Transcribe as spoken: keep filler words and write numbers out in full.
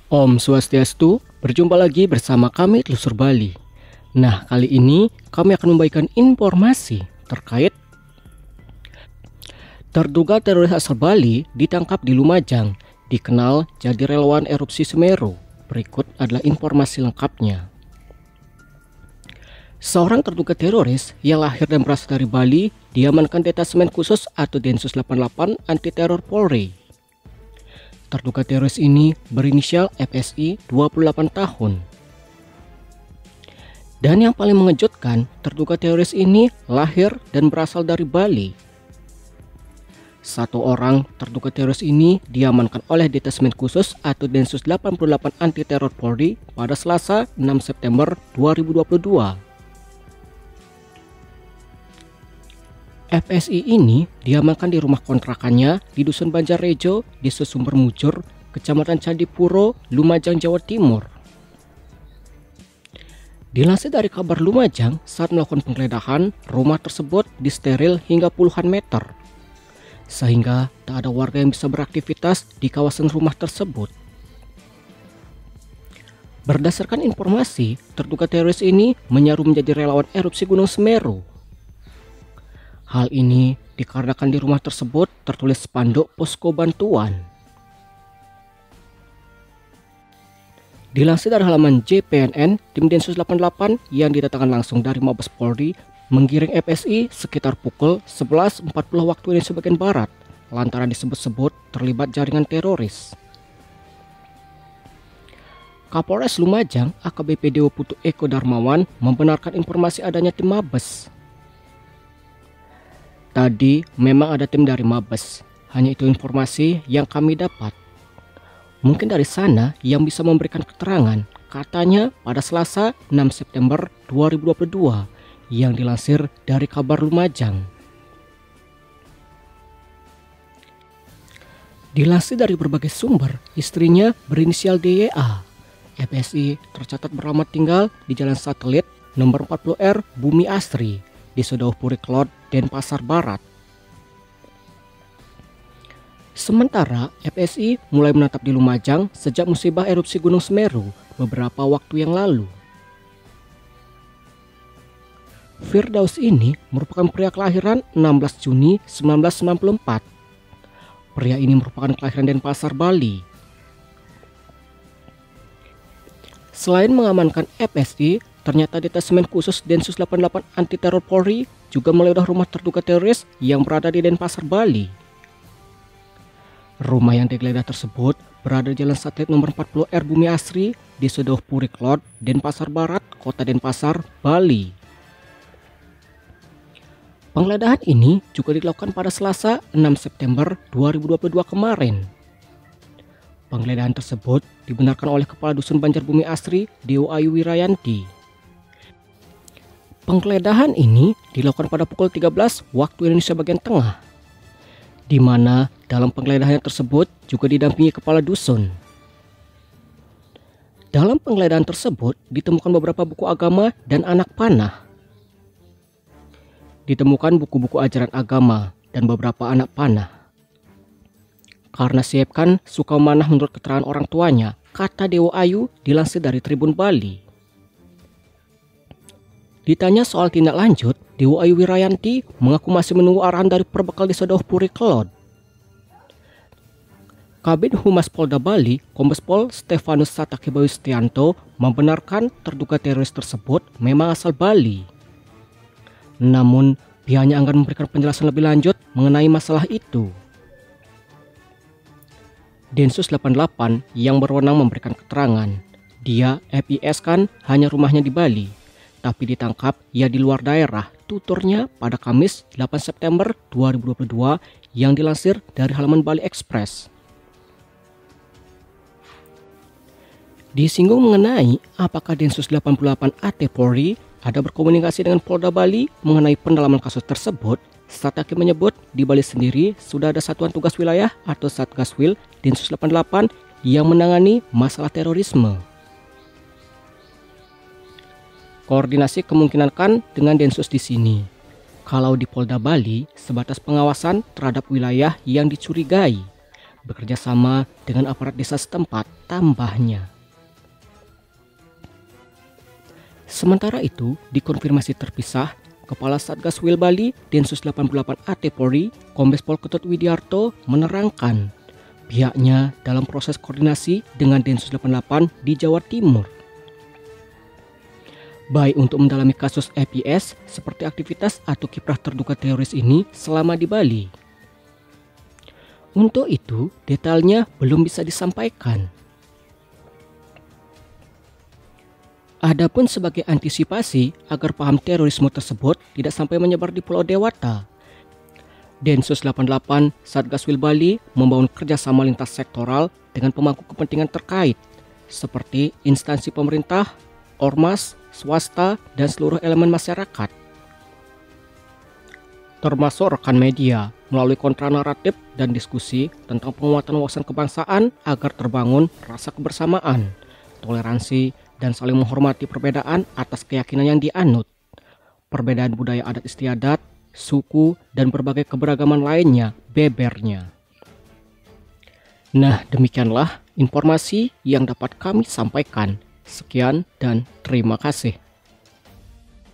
Om Swastiastu, berjumpa lagi bersama kami Telusur Bali. Nah, kali ini kami akan membagikan informasi terkait terduga teroris asal Bali ditangkap di Lumajang, dikenal jadi relawan erupsi Semeru. Berikut adalah informasi lengkapnya. Seorang terduga teroris yang lahir dan berasal dari Bali diamankan Detasemen Khusus atau Densus delapan puluh delapan Anti Teror Polri. Terduga teroris ini berinisial F S I, dua puluh delapan tahun. Dan yang paling mengejutkan, terduga teroris ini lahir dan berasal dari Bali. Satu orang terduga teroris ini diamankan oleh Detasemen Khusus atau Densus delapan puluh delapan Anti Teror Polri pada Selasa enam September dua ribu dua puluh dua. F S I ini diamankan di rumah kontrakannya di Dusun Banjarrejo, Desa Sumber Mujur, Kecamatan Candipuro, Lumajang, Jawa Timur. Dilansir dari kabar Lumajang, saat melakukan penggeledahan, rumah tersebut disteril hingga puluhan meter, sehingga tak ada warga yang bisa beraktivitas di kawasan rumah tersebut. Berdasarkan informasi, terduga teroris ini menyaru menjadi relawan erupsi Gunung Semeru. Hal ini dikarenakan di rumah tersebut tertulis spanduk posko bantuan. Dilansir dari halaman J P N N, tim Densus delapan puluh delapan yang didatangkan langsung dari Mabes Polri menggiring F S I sekitar pukul sebelas empat puluh waktu Indonesia bagian Barat, lantaran disebut-sebut terlibat jaringan teroris. Kapolres Lumajang A K B P Dewo Putu Eko Darmawan membenarkan informasi adanya tim Mabes. Tadi memang ada tim dari Mabes, hanya itu informasi yang kami dapat. Mungkin dari sana yang bisa memberikan keterangan, katanya pada Selasa enam September dua ribu dua puluh dua yang dilansir dari kabar Lumajang. Dilansir dari berbagai sumber, istrinya berinisial D Y A. F S I tercatat beralamat tinggal di Jalan Satelit nomor empat puluh R Bumi Asri, di Sodauh-Puri Klot, Denpasar Barat. Sementara F S I mulai menetap di Lumajang sejak musibah erupsi Gunung Semeru beberapa waktu yang lalu. Firdaus ini merupakan pria kelahiran enam belas Juni seribu sembilan ratus sembilan puluh empat. Pria ini merupakan kelahiran Denpasar, Bali. Selain mengamankan F S I, ternyata Detasemen Khusus Densus delapan puluh delapan Anti Teror Polri juga menggeledah rumah terduga teroris yang berada di Denpasar, Bali. Rumah yang digeledah tersebut berada di Jalan Satelit nomor empat puluh R Bumi Asri di Sodauh-Puri Klot, Denpasar Barat, Kota Denpasar, Bali. Penggeledahan ini juga dilakukan pada Selasa enam September dua ribu dua puluh dua kemarin. Penggeledahan tersebut dibenarkan oleh Kepala Dusun Banjarbumi Asri, Dewo Ayu Wirayanti. Penggeledahan ini dilakukan pada pukul tiga belas waktu Indonesia bagian tengah, di mana dalam penggeledahan tersebut juga didampingi kepala dusun. Dalam penggeledahan tersebut ditemukan beberapa buku agama dan anak panah. Ditemukan buku-buku ajaran agama dan beberapa anak panah. Karena Siepkan suka memanah menurut keterangan orang tuanya, kata Dewo Ayu dilansir dari Tribun Bali. Ditanya soal tindak lanjut, Dewo Ayu Wirayanti mengaku masih menunggu arahan dari Perbekal di Sodauh-Puri Klot. Kabid Humas Polda Bali, Kombes Pol Stefanus Satakebawistianto membenarkan terduga teroris tersebut memang asal Bali. Namun, pihaknya enggan memberikan penjelasan lebih lanjut mengenai masalah itu. Densus delapan puluh delapan yang berwenang memberikan keterangan. Dia F I S kan hanya rumahnya di Bali, tapi ditangkap ia di luar daerah, tuturnya pada Kamis delapan September dua ribu dua puluh dua yang dilansir dari halaman Bali Express. Disinggung mengenai apakah Densus delapan puluh delapan A T Polri ada berkomunikasi dengan Polda Bali mengenai pendalaman kasus tersebut, Satake menyebut di Bali sendiri sudah ada Satuan Tugas Wilayah atau Satgaswil Densus delapan puluh delapan yang menangani masalah terorisme. Koordinasi kemungkinan kan dengan Densus di sini. Kalau di Polda Bali sebatas pengawasan terhadap wilayah yang dicurigai, bekerja sama dengan aparat desa setempat, tambahnya. Sementara itu, dikonfirmasi terpisah, Kepala Satgas Wil Bali Densus delapan puluh delapan A T Polri, Kombes Pol Ketut Widiarto menerangkan pihaknya dalam proses koordinasi dengan Densus delapan puluh delapan di Jawa Timur. Baik untuk mendalami kasus E P S seperti aktivitas atau kiprah terduga teroris ini selama di Bali. Untuk itu, detailnya belum bisa disampaikan. Adapun sebagai antisipasi agar paham terorisme tersebut tidak sampai menyebar di Pulau Dewata, Densus delapan puluh delapan Satgas Wil Bali membangun kerjasama lintas sektoral dengan pemangku kepentingan terkait seperti instansi pemerintah, ormas, swasta, dan seluruh elemen masyarakat, termasuk rekan media, melalui kontra naratif dan diskusi tentang penguatan wawasan kebangsaan agar terbangun rasa kebersamaan, toleransi, dan saling menghormati perbedaan atas keyakinan yang dianut, perbedaan budaya adat istiadat, suku, dan berbagai keberagaman lainnya bebernya. Nah, demikianlah informasi yang dapat kami sampaikan. Sekian dan terima kasih.